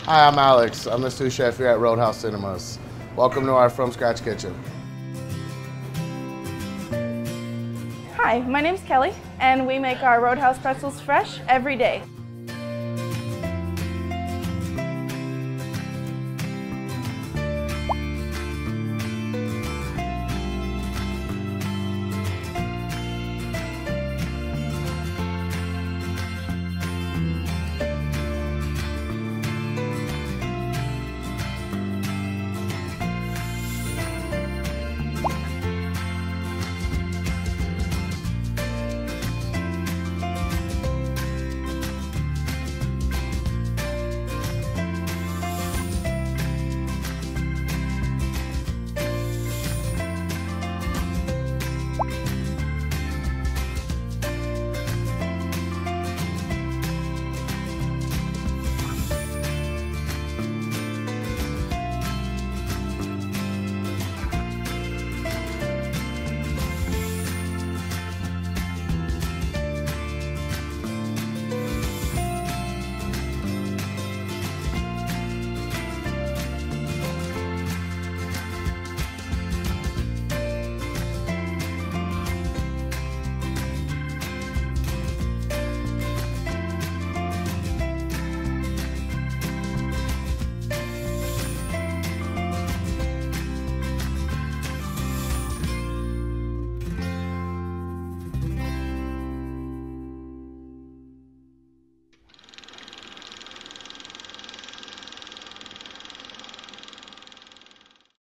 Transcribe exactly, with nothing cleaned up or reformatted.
Hi, I'm Alex. I'm the sous chef here at Roadhouse Cinemas. Welcome to our From Scratch kitchen. Hi, my name's Kelly, and we make our Roadhouse pretzels fresh every day.